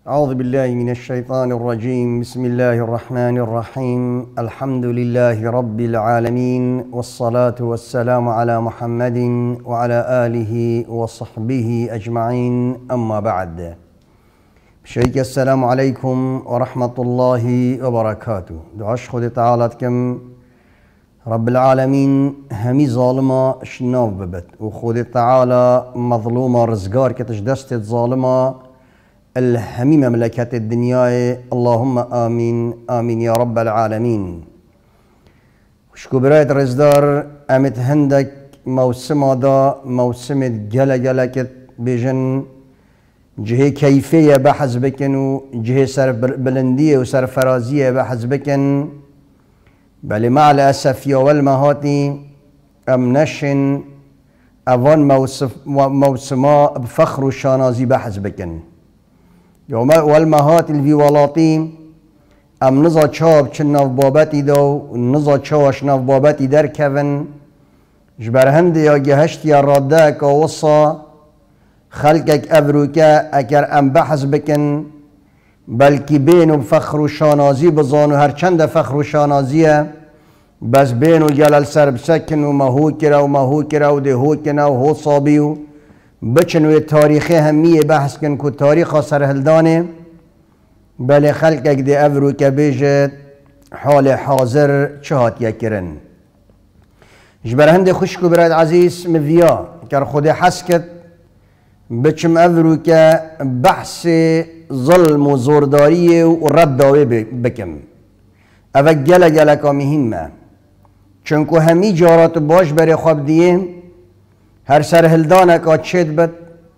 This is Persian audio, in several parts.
أعوذ بالله من الشيطان الرجيم. بسم الله الرحمن الرحيم. الحمد لله رب العالمين، والصلاة والسلام على محمد وعلى آله وصحبه أجمعين. أما بعد، شيخ السلام عليكم ورحمة الله وبركاته. دعاش خود تعالى كم رب العالمين همي ظالمة شناف ببت، وخود تعالى مظلومة رزقار كتش دست ظالمة الهمي مملكة الدنيا. اللهم آمين آمين يا رب العالمين. وشكو برايت رزدار امت هندك موسم دا موسم جل جلكت بجن جهه كيفية بحث بكن، وجهه سر بلندية وسر فرازية بحث بكن، بل مع الأسف يا والمهاتي ام نشن اوان موسما بفخر وشانازي بحث بكن. يوم والمهات الفيوالاتي ام نزا چاب چه ناف بابتی دو نزا چاوش ناف بابتی در کون جبرهند یا گهشت یا راده که وصا خلقك افروکه اگر ام بحث بکن، بلکی بین و فخر و شانازی بزانو هرچند فخر و شانازیه، بس بین و جلال سرب سکن و مهو کرا و مهو کرا و دهو کنا و هو صابیو بچن و تاریخی همیه بحث کن که تاریخ سرهلدانه، بله خلقك دی افرو که بیجد حال حاضر چهات یکرن. جبر هند خوشکو براد عزیز مفیا کر خود حسکت بچم افرو که بحث ظلم و زورداری و رد داوی بکم. اوه گله گله که مهمه، چونکو همی جارات باش بری خواب دیم هر سرهلدانک چید بد،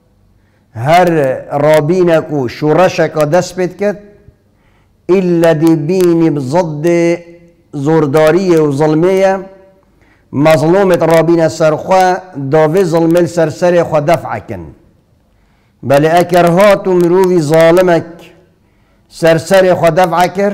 هر رابینک و شورشک دست بید کد، ایلا دی بینی بضد زورداری و ظلمیه مظلومت رابین سرخواه داوی ظلمل سرسر خوا دفع کن. بله اکر هاتو مروی ظالمک سرسر خوا دفع کر،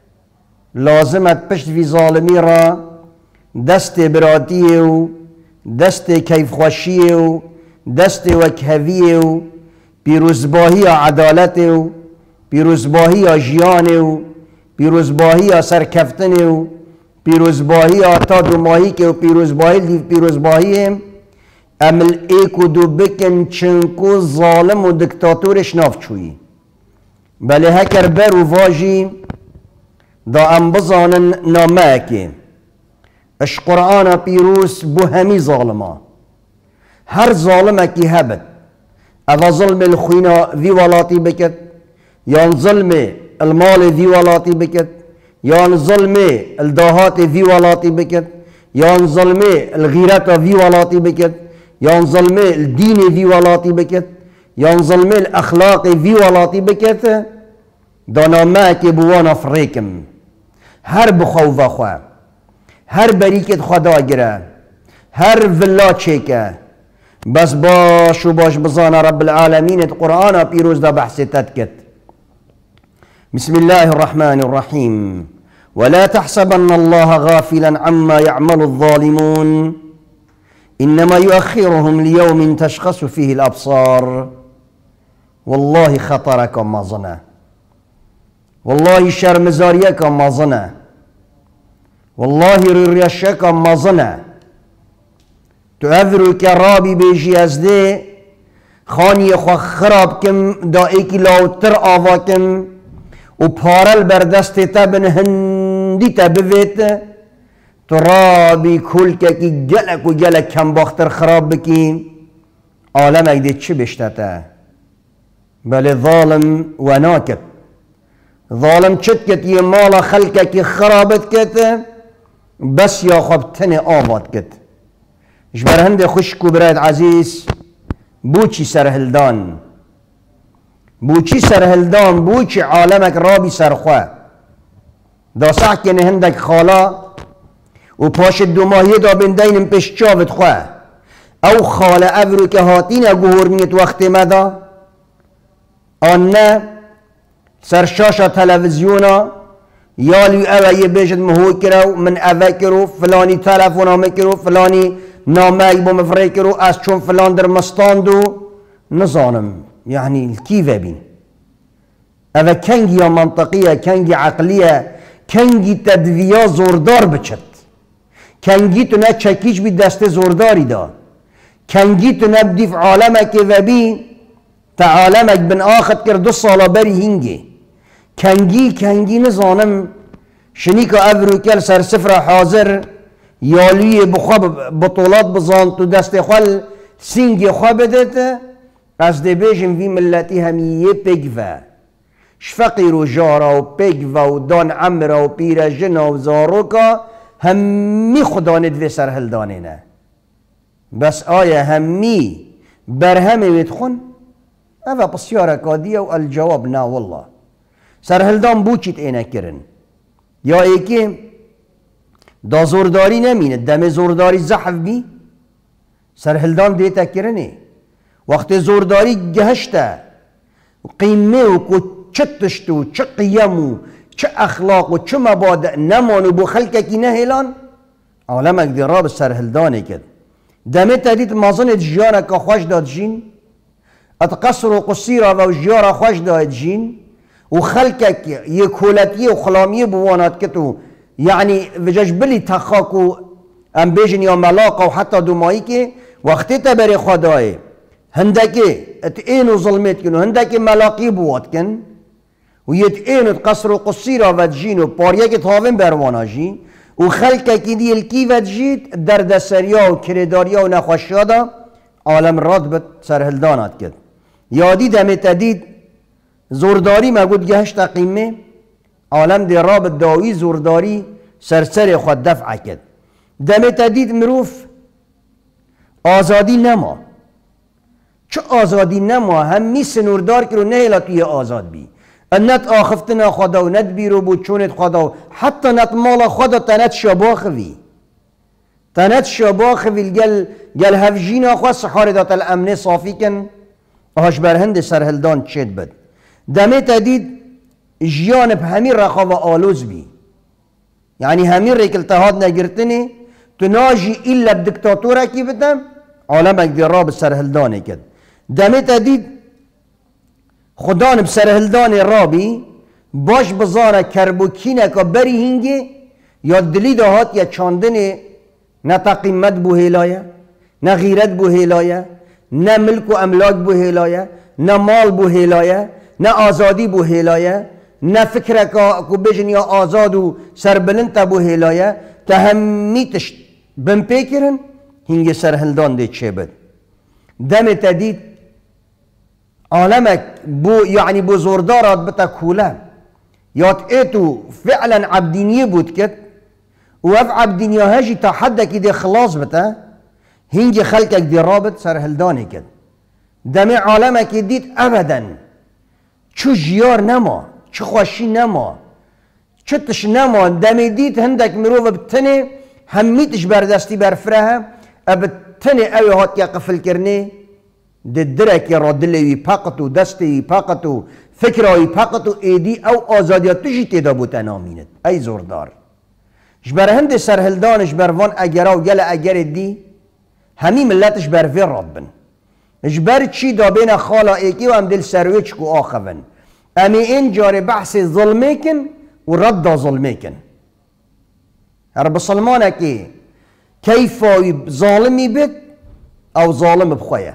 لازمت پشت وی ظالمی را دست براتیه و دست کیف خوشیه و دست وکهویه و پیروزباهی عدالت و پیروزباهی جیانه و پیروزباهی سرکفتنه و پیروزباهی تا دو ماهی که و پیروزباهی عمل ایک و دو بکن چنکو ظالم و دکتاتورش ناف چویی. بله هکر بر و واجی دا ام بزانن نامه که اش قرآن پیروز بو همی ظالما، هر ظالمه کی هبد اوا ظلم الخوینا وی ولاتی بکد، یان ظلم المال وی ولاتی بکد، یان ظلم الداهات وی ولاتی بکد، یان ظلم الغیرت وی ولاتی بکد، یان ظلم الدین وی ولاتی بکد، یان ظلم الاخلاق وی ولاتی بکد، دانا ما که بوان افریکم هر بخوف خواه، هر بریکت خدا گره، هر ولا چیکه، بس باش و باش بزانا رب العالمین قرآن پیروز دا بحث تدکت. بسم الله الرحمن الرحيم. ولا تحسبن الله غافلا عما يعمل الظالمون إنما يؤخرهم ليوم تشخص فيه الأبصار والله خطرك ما ظنه، والله شرمزاريك ما ظنه، والله ريشك ما ظنه. تو افرو که رابی بیجی از ده خانی خو خراب کم دا ایکی لاوتر آوا کم و پارل بردست تبن هندی تبویت، تو رابی کل که گلک و گلک کم باختر خراب بکی عالم اگده چه بشتته؟ بله ظالم و ناکت، ظالم چت کت یه مال خلکه که خرابت کت بس یا خواب تن آواد کت. جبر هند خوشکو براد عزیز بوچی سرهلدان، بوچی سرهلدان، بوچی عالمک رابی سرخواه دا سحکن هندک خالا و پاش دو ماهی دا بندینم پیش چاوت خواه او خاله افرو که هاتین گهورنیت وقت مدا آن نه سرشاشا تلویزیونا یالی اوه یه بیشت مهو کرو من اوه کرو فلانی تلفون همه کرو فلانی نامه با مفره کرو از چون فلان در مستاندو نزانم یعنی کیوه بین اوه کنگی یا منطقیه، کنگی عقلیه، کنگی تدویا زوردار بچد، کنگی تو نه چکیش بی دست زورداری دا، کنگی تو نه بدیف عالمک و بی تا عالمک بن آخد کرد 2 سالا بری هنگی. کنگی نزانم شنی که افرو کل سر سفر حاضر یالی بخواب بطولات بزان تو دست خوال سینگی خواب بدت از دی بیجم وی ملتی همیه پگوه شفقی رو جارا و پگوه و دان عمرا و پیرجنا و زاروکا همی خدا ندوی سرهلدانه نه بس آیا همی برهمه ویدخون اوه بسیاره کادیه و الجواب نا والله سرهلدان بوچیت اینه کرن یا ایکی دا زورداری نمینه دم زورداری زحف بی سرهلدان دیتا کرنه وقت زورداری گهشته قیمه و کو چه تشتو چه قیمو چه اخلاق و چه مبادئ نمانو بو خلقه کی نهیلان عالمک دی راب سرهلدانه کد دمه تدید مازن جیانه که خوش داد جین ات قصر و قصیره و جیاره خوش داد جین و خلقه یک کولتیه و خلامیه بوانات کتو یعنی وجاج بلی تخاکو ام بیجن یا ملاقه و حتی دومایی که وقتی تا بری خدای هندکی ات اینو ظلمت کن و هندکی ملاقی بواد کن و یت اینو قصر و قصیره و جین و پاریه که تاوین بروانا جین و خلقه که دیل کی و جید درد سریا و کرداریا و نخوشیادا عالم راد بد سرهلدانات کد یادی دمه تدید زورداری مگود گهشت قیمه عالم دی راب داوی زورداری سرسر خود دفع کد دمه تدید مروف آزادی نما چه آزادی نما همی سنوردار کرو نهیلا توی آزاد بی نت آخفتنا خدا و نت بیرو بود چونت خدا و حتی نت مال خدا تنت شباخوی تنت شباخوی گل هفجینا خواه سحار دات الامن صافی کن هاش برهند سرهلدان چید بد دمه تدید جیانب همین رخوا و آلوز بی یعنی همین ریک التحاد نگرتنی تو ناجی ایلا بدکتاتوره کی بدم عالمک دی راب سرهلدانه کد دمه تدید خدا نب سرهلدان رابی باش بزاره کربوکینه که بری هنگی یا دلی دهات یا چاندن نه تقیمت بو هلایه نه غیرت بو هلایه نه ملک و املاک بو هلایه نه مال بو هلایه نه آزادی بو هلایه نه فکره که بجن یا آزاد و سربلند بو هلایه که همیتش بم پیکرن هنگی سرهلدان دی چه بد دم تدید عالمك بو يعني بو زوردارات بتا كولا يات ايتو فعلا عبدينيه بود كت وف عبدينيه هاجي تحدى كده خلاص بتا هنجي خلقك دي رابط سرهلداني كت دمي عالمك ديت ابدا چو جيار نما چو خوشي نما چو تش نما دمي ديت هندك مروف بتني هميتش بردستي برفرها ابتني اوي هات يا قفل كرني درک را دلی پاکتو دستی پاکتو فکرای پاکتو ایدی او آزادیات تجی تیدا بوده نامینت ای زوردار جبر هند سرهلدانش بروان اگرا و گل اگر دی همی ملتش بر وی رابن جبر چی دا بین خالا ایکی و هم دل سرویچ کو آخون امی این جار بحث ظلمه کن و رد ظلمه کن هر بسلمانه که کیفای ظالمی بید او ظالم بخواه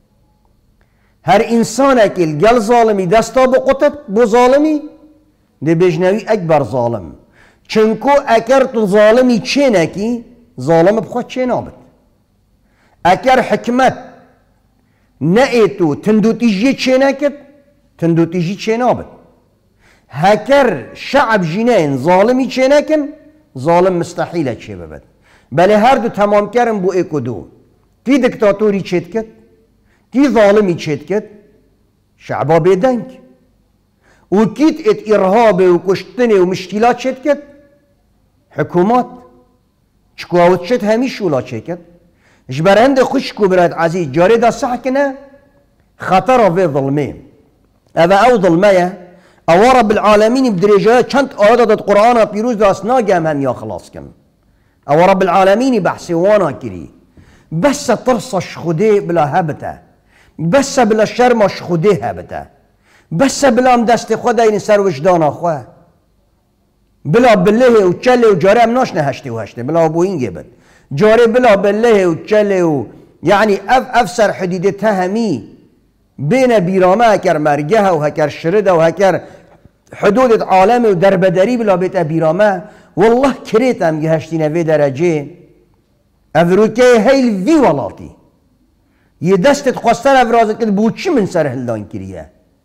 هر انسان اکل گل ظالمی دستا بقطت بو ظالمی ده بجنوی اکبر ظالم چنکو اکر تو ظالمی چه نکی ظالم بخواد چه نابد اکر حکمت نئیتو تندو تیجی چه نکد تندو تیجی چه نابد هکر شعب جنین ظالمی چه نکن ظالم مستحیله چه ببد بله هر دو تمام کرن بو ایکو دو تی دکتاتوری چید کد کی ظالمی چید کد شعبا بیدنگ و کیت ات ارهاب و کشتن و مشکلات چید کد حکومات چکواوت چید همیش اولا چید کد جبرند خوشکو برد عزیز جاری دا صح کنه خطر و ظلمه او ظلمه او رب العالمین بدرجه چند آیات داد قرآن پیروز داست ناگم هم یا خلاص کم او رب العالمین بحثی وانا کری بس ترسش خوده بلا هبته بس بلا شرمش خوده هبته بس بلام دست خود این سر وجدان خواه بلا بله و چله و جاره هم ناش نهشته و هشته بلا بو این گبت جاره بلا بله و چله و یعنی افسر حدیده تهمی بین بیرامه هکر مرگه و هکر شرده و هکر حدود عالم و دربدری بلا بیت بیرامه والله کریت هم گهشتینه وی درجه افروکه هیل وی ولاتی یه دستت خواستر افرازت کد بود چی من سر هلدان کریه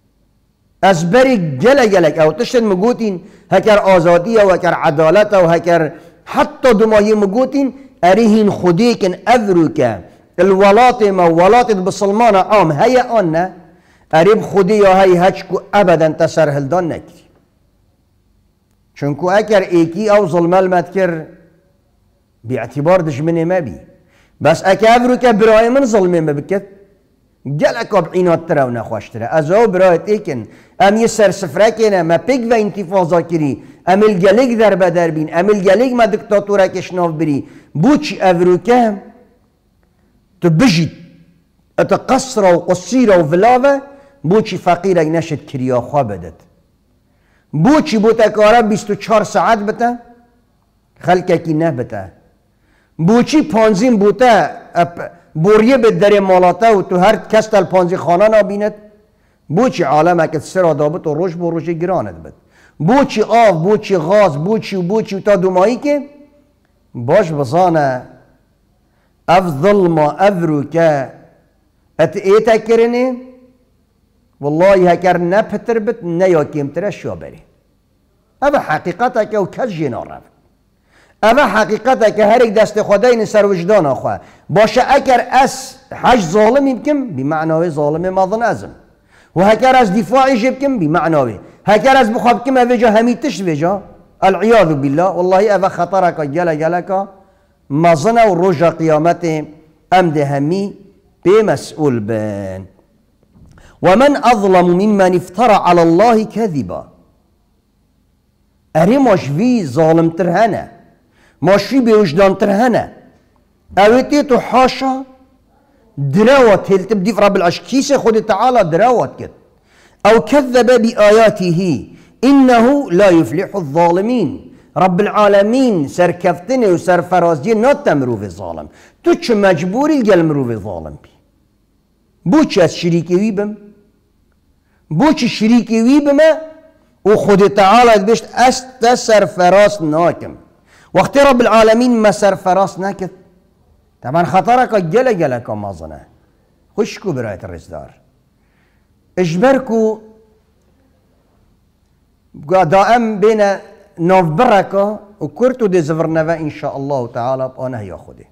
از بری گلک او تشتن مگوتین هکر آزادی و هکر عدالت و هکر حتی دمایی مگوتین اریهین خودی کن افروکه الولات ما ولات بسلمان عام هی آن نه اریب خودی یا هی هچکو ابدا تسر هلدان نکری چونکو اگر ایکی او ظلم المد کر باعتبار دشمنه ما بی بس اکه افرو که برای من ظلمه ما بکت گلک ابعینات تره و نخواشتره از او برایت ایکن ام یه سر سفره کنه ما پیک و انتفاضا کری ام الگلک در بدر بین ام الگلک ما دکتاتوره کشناف بری بوچی افرو که تو بجید اتا قصر و قصیر و فلاوه بوچی فقیرک نشد کریا خواه بدد بوچی بوتا کارا 24 ساعت بتا خلقه کی نه بتا بوچی پانزین بوتا بوریه به در مالاتا و تو هر کس تل پانزی خانه نابیند بوچی عالم اکت سر دابت و روش بو روش گراند بد بوچی آف بوچی غاز بوچی و تا دومایی که باش بزانه اف ظلما افرو که ات ایتا کرنه والله هکر نه پتر بت نه یا کمتره شو بری اوه حقیقتا که او کس جنا رفت اوه حقیقتا که هر یک دست خدای این سر وجدان آخواه باشه اگر از حج ظالمی بکم بمعنای ظالم ماضن ازم و هکر از دفاعی بکم بمعنای هکر از بخواب کم اوه جا همیتش وجا العیاذ بالله والله اوه خطرکا گلکا ماضن و رجا قیامت امد همی بمسئول بن ومن أظلم ممن افترى على الله كذبا أري ماشوي ظالم ترهنا ماشوي بوجدان ترهنا أويتيتو حاشا دراوت هل تبدي في رب العرش كيس خد تعالى دراوت كد أو كذب بآياته إنه لا يفلح الظالمين رب العالمين سركفتني وسرفرازي نات تمرو في ظالم توش مجبوري الجل مرو في ظالم بي بوش از شريكي ويبم بوچی شریکی وی بما و خود تعالی بشت است سرفراز ناکم وقتی رب العالمین ما سرفراز نکد طبعا خطرک گلک مازنه خوشکو برایت رزدار اجبرکو دائم بین ناف برکا و کرتو دی زفرنوه انشاء الله تعالی بانه یا خوده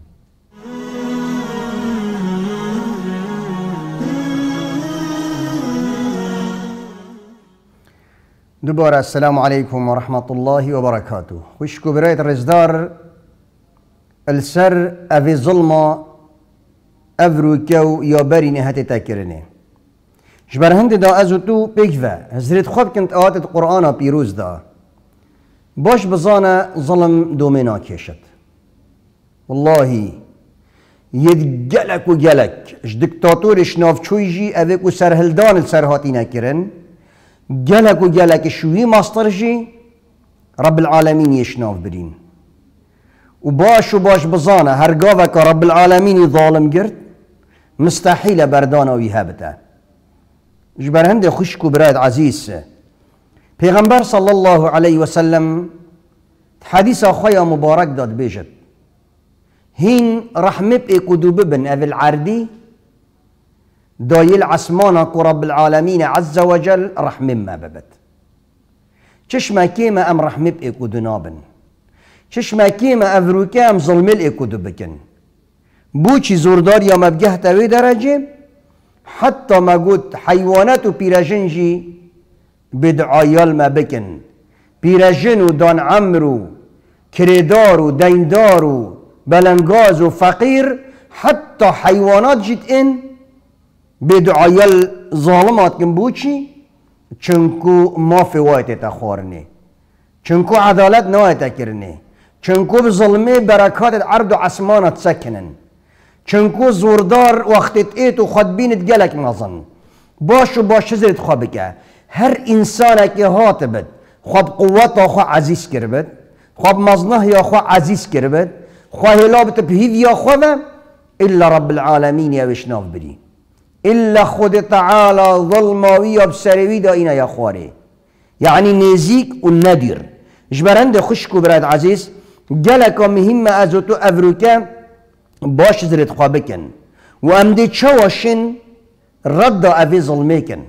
دوباره السلام عليكم ورحمة الله وبركاته خوشكو براية الرزدار السر أفي ظلمة أفروكو يابري نهاتي تاكرني جبر هند دا أزوتو بيكفا هزرت خوب كنت آوات القرآن بيروز دا باش بزانا ظلم دومينا كيشت والله يدقلك وقلك اش دكتاتور اشناف چويجي أفيكو سرهلدان السرهاتي ناكرن جلك شوي ماسترجي رب العالمين يشناف برين وباش بزانا هرقافك رب العالمين ظالم قرد مستحيل بردانا ويهابته جبر هندي خشكو براد عزيز پیغمبر صلى الله عليه وسلم حديث أخويا مبارك داد بيجت هين رحمة اكدو ببن أفي العردي دايل عسمانك رب العالمين عز وجل رحمة ما ببت چشما كيما ام رحمة اكدو نابن چشما كيما افروكا ام ظلمل اكدو بكن بوچي زوردار يا مبجه تاوي درجة حتى ما قلت حيوانات و بيراجنجي بدعايال ما بكن بيراجن و دان عمرو كريدار و ديندار و بلنغاز و فقير حتى حيوانات جيت ان بدعايال ظالمات كن بوچي چنكو ما في وايت تخورني چنكو عدالت نوايت كرني چنكو بظلمي بركات عرض و عسمانت سكنن چنكو زوردار وقت ايتو خد بينت جلك مظن باش زرت خوابك هر انسان که هات بد خواب قوت آخوا عزیز کرد خواب مزنه یا خوا عزیز کرد خواه هلابت بهید یا خواه الا رب العالمین یا بشناف بری الا خود تعالی ظلماوی یا بسروی دا اینا یا خواره یعنی نزیک و ندیر جبرند خشک و براد عزیز گلکا مهم از تو افروکه باش زرد خواه بکن و امده چواشن رد اوی ظلمه کن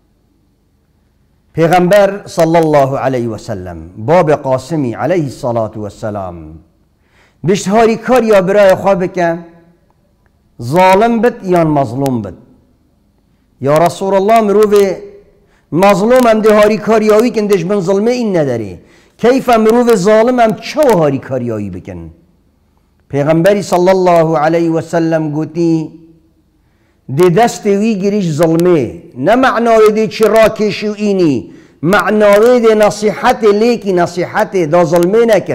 پیغمبر صلی الله علیه و سلم باب قاسمی علیه الصلاة والسلام بشتهاری کار یا برای خواه بکن ظالم بد یا مظلوم بد یا رسول الله مروف مظلوم هم ده هاری کاریاوی کندش من ظلمه این نداری کیف مروف ظالم هم چه هاری کاریاوی بکن پیغمبری صلی الله علیه و سلم گوتی ده دست وی گریش ظلمه نه معنای ده چی راکشی و اینی معنای ده نصیحت لیکی نصیحت دا ظلمه نکد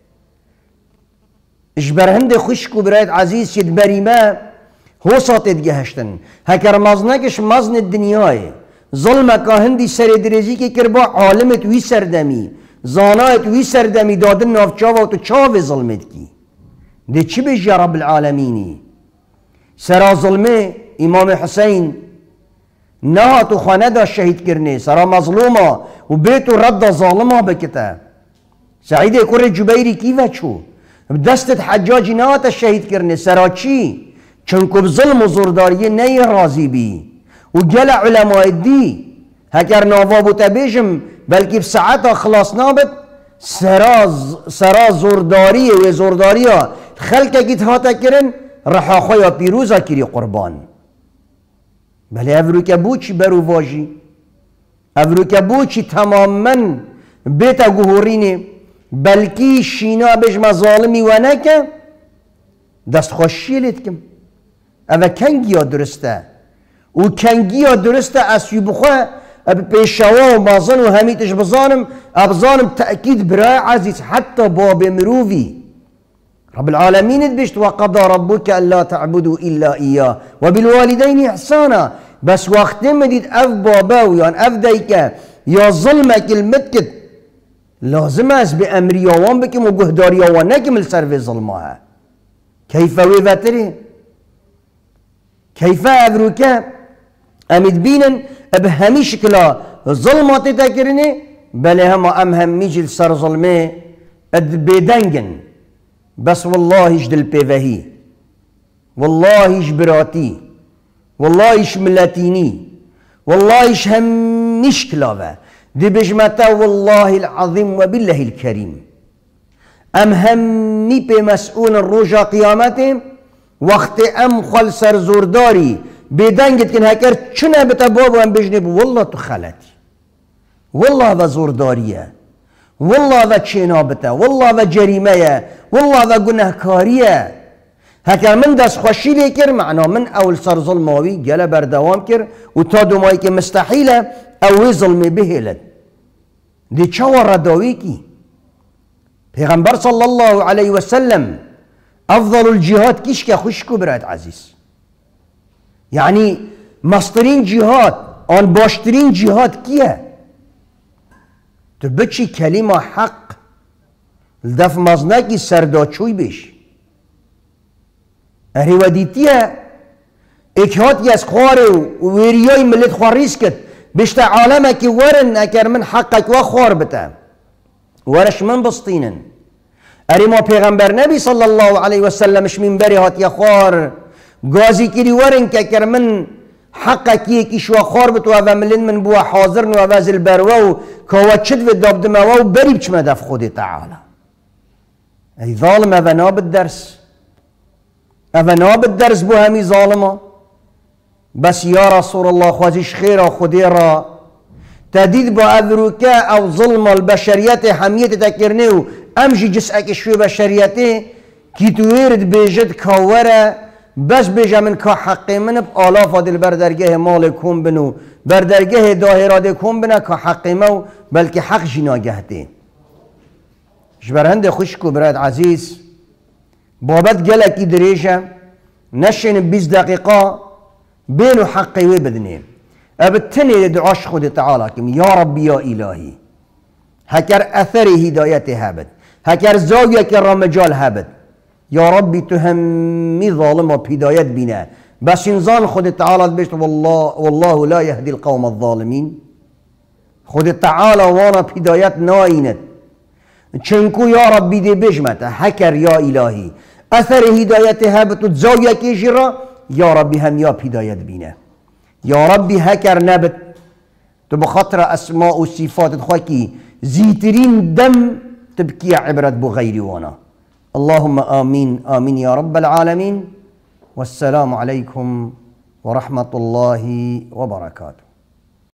اجبرهند خشک و برایت عزیز شد بریمه حوصات ادگهشتن هکر مزنکش مزن دنیای ظلمه که هندی سر درزی که کربا عالمت وی سردمی زانایت وی سردمی دادن ناف چاوا تو چاو ظلمت کی ده چی بیش یا رب العالمینی سرا ظلمه امام حسین نه تو خانه دا شهید کرنه سرا مظلومه و بیتو رد ظالمه بکته سعید کور جبیری کی وچو دستت حجاجی نه تا شهید کرنه سرا چی چونکو بظلم و زورداری نه راضی بی و گل علماء دی هکر نوابو تبیجم بلکه بساعت خلاص نابد سرا زورداری و زورداری خلق گیت هاتا کرن رحا خویا پیروزا کری قربان بله افرو که بوچی برو واجی افرو که بوچی تماما بیتا گهورینه بلکه شینا بجم ظالمی و نکه دست خوشی لید کم اوه کنگی ها درسته و کنگی ها درسته اسی بخواه پیشوا و مازن و همیتش ابزانم تأکید برای عزیز حتی باب مرووی رب العالمين بشت وقضى ربك ألا تعبدوا إلا إياه وبالوالدين إحسانا بس وقت مديد أف بابا ويان أف دايكا يا ظلمك المتكت لازم أس بأمر يوان بكم وقهدار يوان نكم السرف ظلمها كيف ويفتري كيف أبروكا أمد بينا بهمي شكلا ظلمات تكرني بل هم هميج السر ظلمي بدنجن بس والله ايش دل بيفهي والله ايش براتي والله ايش ملاتيني والله ايش هم مشكلة دي بجمتا والله العظيم وبالله الكريم همي بمسؤول الرجا قيامته وقت خل سر زورداري بدنجت كن هكر چنا بتبابو هم بجنب والله تخلتي والله وزورداريه والله و چنابته والله و جریمه والله و گناهکاریه هکر من دست خوشی لیکر معنا من اول سر ظلماوی گله بردوام کر و تا دومایی که مستحیله اوی ظلمه بهلد دی چوا رداوی کی پیغمبر صلی الله علیه و سلم افضل الجهاد کیش که خوشکو برایت عزیز یعنی مسترین جهاد آن باشترین جهاد کیه تو بچی کلمه حق دف مزنکی سرداچوی بیش اریودیتیه اکهاتی از خواره و ویریای ملت خواریس کد بشتا عالمه که ورن اکر من حقک و خوار بتا ورش من بسطینن اری ما پیغمبر نبی صلی الله علیه و سلمش من بری هاتی خوار گازی کری ورن که اکر من حقا کی شو خور بتو و ملن من بو حاضر نو واز البرو كوا تشد في داب دماو بري بچ مدف خودي تعالى اي ظالم افنا بالدرس افنا بالدرس بو همي ظالمه بس يا رسول الله خوازيش خير خودي را تديد بو اذروكا او ظلم البشريات حميت تكرنيو امجي جسأك شو بشرياتي كي تويرد بيجد كوره بس بجا من که حقی من آلاف دل بردرگه مال کن بنو بردرگه داهراد کن بنا که حقی مو بلکه حق جنا گهده جبرهند خوشکو براد عزیز بابت گلکی دریجه نشین 20 دقیقه بینو حقی وی بدنیم ابتني دعاش خود تعالى كم يا رب يا إلهي هكر أثر هداية هابد هكر زاوية كرامجال هابد يا ربي تهمي ظالم بهداية بنا بس انزان خود تعالى بيشت والله لا يهدي القوم الظالمين خود تعالى وانا بهداية ناينت چنكو يا ربي دي بجمته هكر يا إلهي أثر هداية هابد زاوية كيشرا يا ربي هم يا بهداية بنا يا ربي هكر نبت تبخطر أسماء وصفات خاكي زيترين دم تبكي عبرة بغير وانا اللهم آمين آمين يا رب العالمين والسلام عليكم ورحمة الله وبركاته.